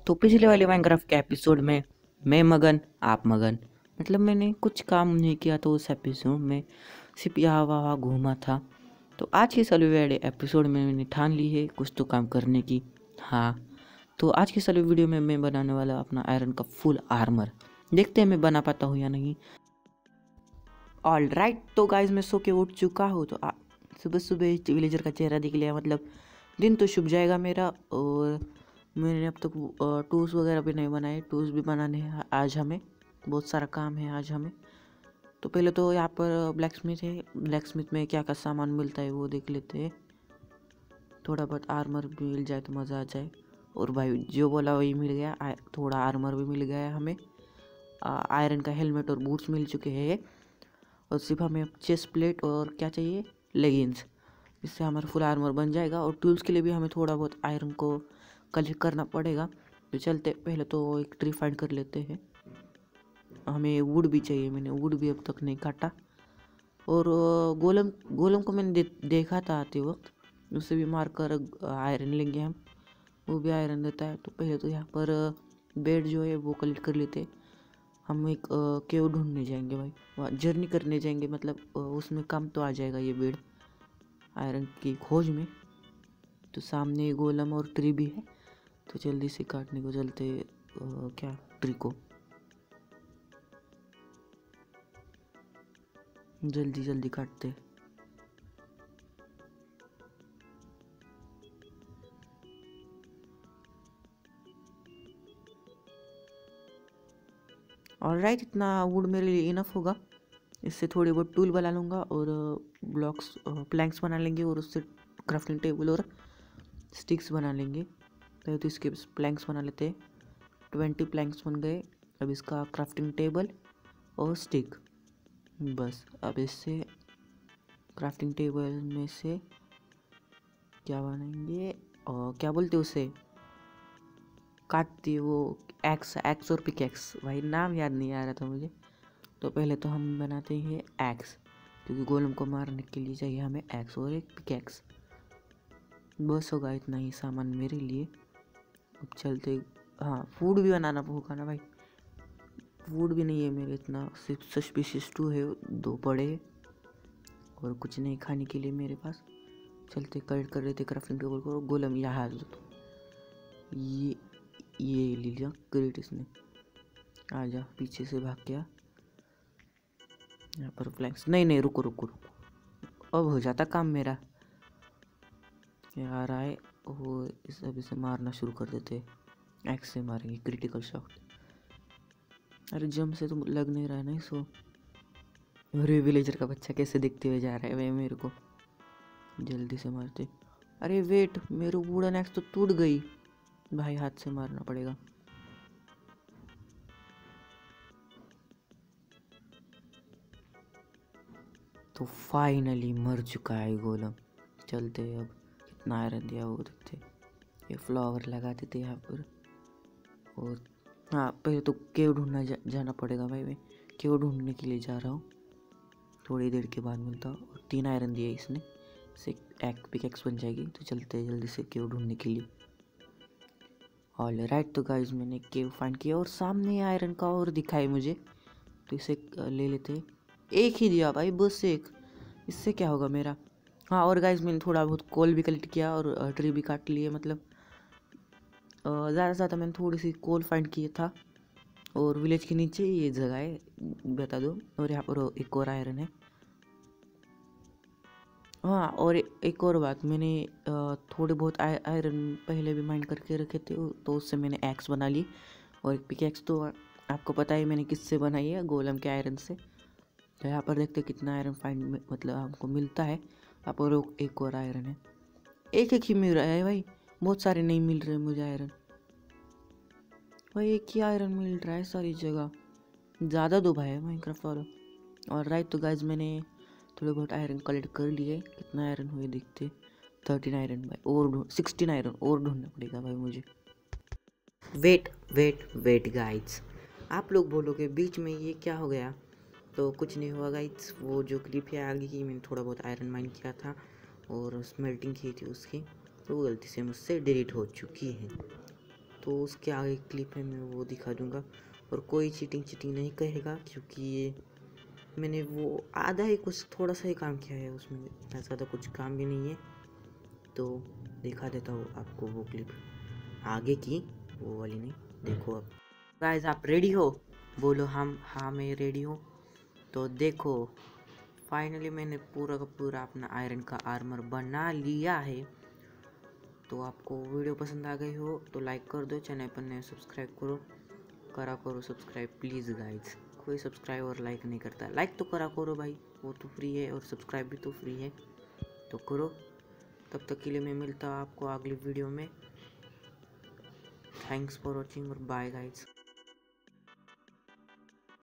तो पिछले वाले माइनक्राफ्ट के एपिसोड में मैं मगन आप मगन मतलब मैंने कुछ काम नहीं किया तो उस एपिसोड में सिर्फ यहाँ वहाँ घूमा था। तो आज के सलवे वाले एपिसोड में मैंने ठान ली है कुछ तो काम करने की। हाँ, तो आज के सलवे वीडियो में मैं बनाने वाला अपना आयरन का फुल आर्मर। देखते हैं मैं बना पाता हूँ या नहीं। ऑल राइट, तो गाइज मैं सो के उठ चुका हूँ। तो सुबह सुबह विलेजर का चेहरा दिख लिया, मतलब दिन तो शुभ जाएगा मेरा। और मैंने अब तक टूल्स वगैरह भी नहीं बनाए, टूल्स भी बनाने हैं आज हमें, बहुत सारा काम है आज हमें। तो पहले तो यहाँ पर ब्लैक स्मिथ है, ब्लैक स्मिथ में क्या क्या सामान मिलता है वो देख लेते हैं। थोड़ा बहुत आर्मर भी मिल जाए तो मज़ा आ जाए। और भाई जो बोला वही मिल गया, थोड़ा आर्मर भी मिल गया है हमें। आयरन का हेलमेट और बूट्स मिल चुके हैं। और सिर्फ हमें चेस्ट प्लेट और क्या चाहिए, लेगिंग्स। इससे हमारा फुल आर्मर बन जाएगा। और टूल्स के लिए भी हमें थोड़ा बहुत आयरन को कलेक्ट करना पड़ेगा। तो चलते पहले तो एक ट्री फाइंड कर लेते हैं। हमें वुड भी चाहिए, मैंने वुड भी अब तक नहीं काटा। और गोलम गोलम को मैंने देखा था आते वक्त, उससे भी मार कर आयरन लेंगे हम, वो भी आयरन देता है। तो पहले तो यहाँ पर बेड जो है वो कलेक्ट कर लेते। हम एक केव ढूंढने जाएंगे भाई, वहाँ जर्नी करने जाएंगे, मतलब उसमें काम तो आ जाएगा ये बेड आयरन की खोज में। तो सामने गोलम और ट्री भी है, तो जल्दी से काटने को चलते क्या ट्री को जल्दी जल्दी काटते। ऑलराइट, इतना वुड मेरे लिए इनफ होगा। इससे थोड़ी बहुत टूल बना लूँगा और ब्लॉक्स प्लैंक्स बना लेंगे, और उससे क्राफ्टिंग टेबल और स्टिक्स बना लेंगे। तो इसके प्लैंक्स बना लेते हैं। 20 प्लैंक्स बन गए। अब इसका क्राफ्टिंग टेबल और स्टिक, बस। अब इससे क्राफ्टिंग टेबल में से क्या बनाएंगे, और क्या बोलते उसे, काटती वो एक्स और पिकेक्स, भाई नाम याद नहीं आ रहा था मुझे। तो पहले तो हम बनाते हैं एक्स, क्योंकि गोलम को मारने के लिए चाहिए हमें एक्स और एक पिकेक्स। बस होगा इतना ही सामान मेरे लिए। अब चलते। हाँ, फूड भी बनाना होगा ना भाई, फूड भी नहीं है मेरे इतना, सिर्फ सस्पिशियस 2 है, 2 पड़े और कुछ नहीं खाने के लिए मेरे पास। चलते कलेक्ट कर रहे थे क्राफ्टिंग टेबल को। गोलम यहाँ ये ले लिया ग्रेट, इसने आ जा, पीछे से भाग गया। यहाँ पर फ्लैंक्स, नहीं रुको रुको रुको, अब हो जाता काम मेरा। ये आ रहा है, वो इसे मारना शुरू कर देते। एक्स से मारेंगे, क्रिटिकल शॉट। अरे जम से तो लग नहीं रहा है ना इसको। अरे विलेजर का बच्चा कैसे दिखते हुए जा रहा है भाई मेरे को, जल्दी से मारते। अरे वेट, मेरे वुडन एक्स तो टूट गई भाई, हाथ से मारना पड़ेगा। तो फाइनली मर चुका है गोलम। चलते अब, कितना आयरन दिया वो देखते। ये फ्लावर लगा देते यहाँ पर। और हाँ, पहले तो केव ढूंढना जाना पड़ेगा भाई, मैं केव ढूंढने के लिए जा रहा हूँ। थोड़ी देर के बाद मिलता हूँ। और 3 आयरन दिए इसने, से एक पिकेक्स बन जाएगी। तो चलते हैं जल्दी से केव ढूंढने के लिए। ऑल राइट, तो गाइज मैंने केव फाइंड किया और सामने आयरन का और दिखाई मुझे, तो इसे ले लेते। एक ही दिया भाई, बस एक, इससे क्या होगा मेरा। हाँ, और गाइज मैंने थोड़ा बहुत कोल भी कलेक्ट किया और ट्री भी काट लिए, मतलब ज़्यादा से ज़्यादा मैंने थोड़ी सी कोल फाइंड किया था। और विलेज के नीचे ये जगह है, बता दो। और यहाँ पर एक और आयरन है। हाँ, और एक और बात, मैंने थोड़े बहुत आयरन पहले भी माइंड करके रखे थे, तो उससे मैंने एक्स बना ली। और एक पिकेक्स तो आपको पता है मैंने किससे बनाई है, गोलम के आयरन से। तो यहाँ पर देखते कितना आयरन फाइंड मतलब हमको मिलता है। यहाँ पर एक और आयरन है, एक ही मिल रहा है भाई, बहुत सारे नहीं मिल रहे मुझे आयरन भाई, एक ही आयरन मिल रहा है सारी जगह। ज़्यादा दो भाई माइनक्राफ्ट वाला। और राइट, तो गाइज मैंने थोड़े बहुत आयरन कलेक्ट कर लिए। कितना आयरन हुए देखते, 13 आयरन भाई, और 16 आयरन और ढूंढना पड़ेगा भाई मुझे। वेट वेट वेट गाइज, आप लोग बोलोगे बीच में ये क्या हो गया। तो कुछ नहीं हुआ गाइज, वो जो क्लिप है आगे की, मैंने थोड़ा बहुत आयरन माइन किया था और स्मेल्टिंग की थी उसकी, तो वो गलती से मुझसे डिलीट हो चुकी है। तो उसके आगे क्लिप है मैं वो दिखा दूंगा। और कोई चीटिंग नहीं कहेगा, क्योंकि ये मैंने वो आधा ही कुछ थोड़ा सा ही काम किया है, उसमें इतना ज़्यादा कुछ काम भी नहीं है। तो दिखा देता हूँ आपको वो क्लिप आगे की, वो वाली नहीं। देखो अब गाइस, आप रेडी हो? बोलो हम, हाँ मैं रेडी हूँ। तो देखो फाइनली मैंने पूरा का पूरा अपना आयरन का आर्मर बना लिया है। तो आपको वीडियो पसंद आ गई हो तो लाइक कर दो, चैनल पर नए सब्सक्राइब करो सब्सक्राइब प्लीज़ गाइज। कोई सब्सक्राइब और लाइक नहीं करता, लाइक तो करो भाई, वो तो फ्री है, और सब्सक्राइब भी तो फ्री है, तो करो। तब तक के लिए मैं मिलता हूँ आपको अगली वीडियो में। थैंक्स फॉर वॉचिंग और बाय गाइज।